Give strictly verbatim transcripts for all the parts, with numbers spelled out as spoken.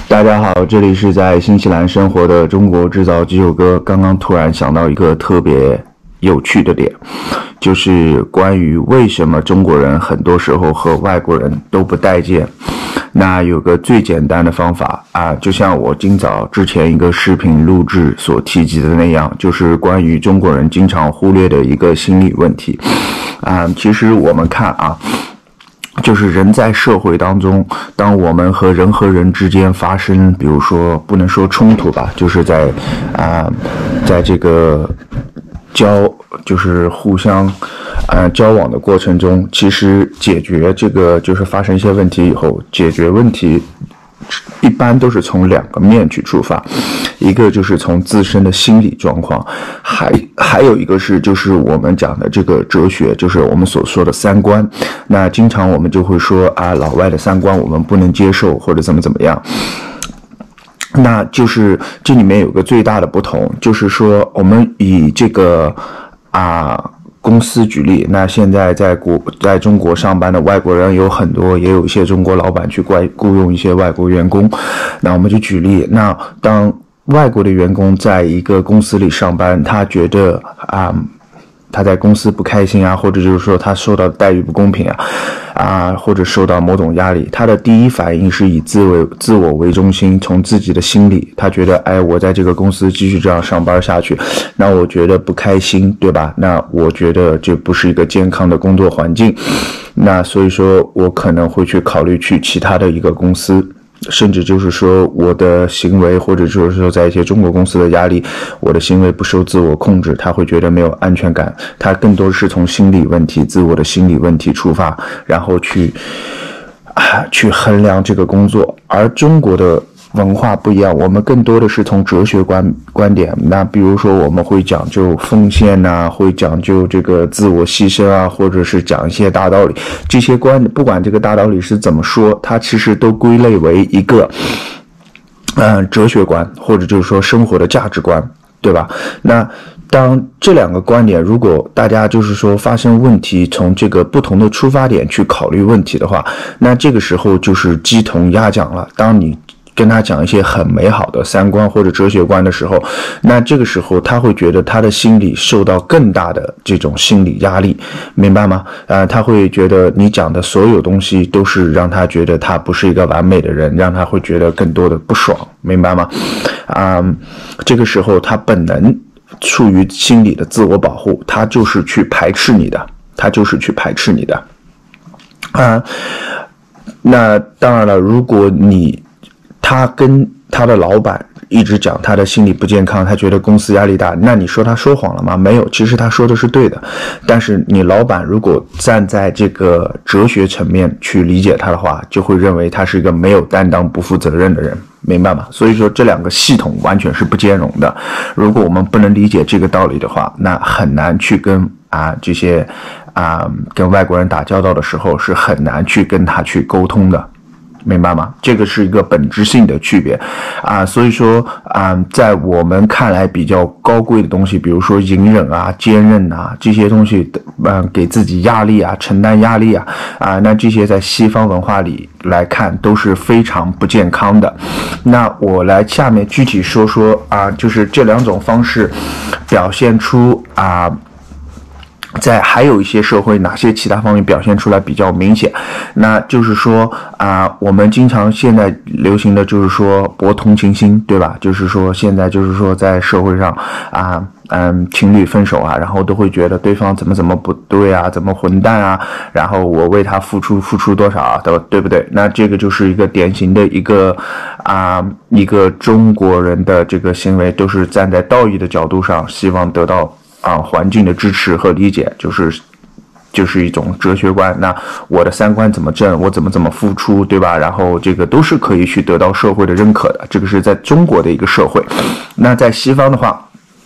大家好，这里是在新西兰生活的中国制造机友哥。刚刚突然想到一个特别有趣的点，就是关于为什么中国人很多时候和外国人都不待见。那有个最简单的方法啊，就像我今早之前一个视频录制所提及的那样，就是关于中国人经常忽略的一个心理问题啊。其实我们看啊，就是人在社会当中，当我们和人和人之间发生，比如说不能说冲突吧，就是在啊、呃，在这个交就是互相呃交往的过程中，其实解决这个就是发生一些问题以后，解决问题一般都是从两个面去出发，一个就是从自身的心理状况，还还有一个是就是我们讲的这个哲学，就是我们所说的三观。那经常我们就会说啊，老外的三观我们不能接受，或者怎么怎么样。那就是这里面有个最大的不同，就是说我们以这个啊公司举例，那现在在国在中国上班的外国人有很多，也有一些中国老板去雇佣一些外国员工。那我们就举例，那当外国的员工在一个公司里上班，他觉得啊他在公司不开心啊，或者就是说他受到待遇不公平啊，啊或者受到某种压力，他的第一反应是以自为自我为中心，从自己的心理，他觉得哎，我在这个公司继续这样上班下去，那我觉得不开心，对吧？那我觉得这不是一个健康的工作环境，那所以说我可能会去考虑去其他的一个公司。甚至就是说我的行为，或者就是说在一些中国公司的压力，我的行为不受自我控制，他会觉得没有安全感，他更多是从心理问题、自我的心理问题出发，然后去啊去衡量这个工作。而中国的文化不一样，我们更多的是从哲学观观点，那比如说我们会讲究奉献啊，会讲究这个自我牺牲啊，或者是讲一些大道理，这些观不管这个大道理是怎么说，它其实都归类为一个嗯、呃、哲学观，或者就是说生活的价值观，对吧？那当这两个观点，如果大家就是说发生问题，从这个不同的出发点去考虑问题的话，那这个时候就是鸡同鸭讲了。当你跟他讲一些很美好的三观或者哲学观的时候，那这个时候他会觉得他的心理受到更大的这种心理压力，明白吗？呃，他会觉得你讲的所有东西都是让他觉得他不是一个完美的人，让他会觉得更多的不爽，明白吗？啊、嗯，这个时候他本能处于心理的自我保护，他就是去排斥你的，他就是去排斥你的。啊、嗯，那当然了，如果你他跟他的老板一直讲他的心理不健康，他觉得公司压力大，那你说他说谎了吗？没有，其实他说的是对的。但是你老板如果站在这个哲学层面去理解他的话，就会认为他是一个没有担当、不负责任的人，明白吗？所以说这两个系统完全是不兼容的。如果我们不能理解这个道理的话，那很难去跟啊这些啊跟外国人打交道的时候是很难去跟他去沟通的。明白吗？这个是一个本质性的区别啊，所以说啊，在我们看来比较高贵的东西，比如说隐忍啊、坚韧啊这些东西，嗯、啊，给自己压力啊、承担压力啊啊，那这些在西方文化里来看都是非常不健康的。那我来下面具体说说啊，就是这两种方式表现出啊。在还有一些社会哪些其他方面表现出来比较明显，那就是说啊、呃，我们经常现在流行的就是说博同情心，对吧？就是说现在就是说在社会上啊，嗯，情侣分手啊，然后都会觉得对方怎么怎么不对啊，怎么混蛋啊，然后我为他付出付出多少啊，对对不对？那这个就是一个典型的一个啊、呃、一个中国人的这个行为，都是站在道义的角度上，希望得到啊，环境的支持和理解，就是就是一种哲学观。那我的三观怎么正，我怎么怎么付出，对吧？然后这个都是可以去得到社会的认可的。这个是在中国的一个社会。那在西方的话，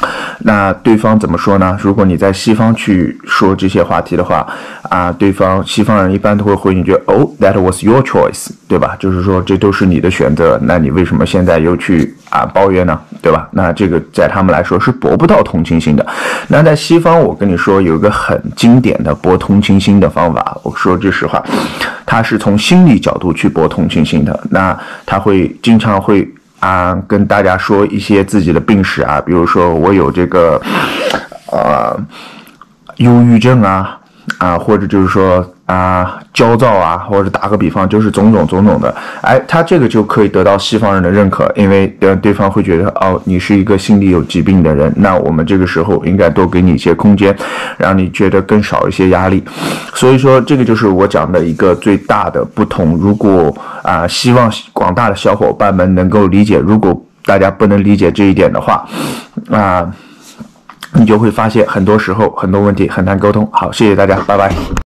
那对方怎么说呢？如果你在西方去说这些话题的话，啊，对方西方人一般都会回你句哦 ，that was your choice， 对吧？就是说这都是你的选择，那你为什么现在又去啊抱怨呢？对吧？那这个在他们来说是博不到同情心的。那在西方，我跟你说有一个很经典的博同情心的方法，我说句实话，他是从心理角度去博同情心的。那他会经常会。啊，跟大家说一些自己的病史啊，比如说我有这个呃忧郁症啊，啊，或者就是说啊焦躁啊，或者打个比方，就是种种种种的，哎，他这个就可以得到西方人的认可，因为对对方会觉得哦，你是一个心理有疾病的人，那我们这个时候应该多给你一些空间，让你觉得更少一些压力。所以说，这个就是我讲的一个最大的不同。如果啊，希望广大的小伙伴们能够理解，如果大家不能理解这一点的话，啊，你就会发现很多时候很多问题很难沟通。好，谢谢大家，拜拜。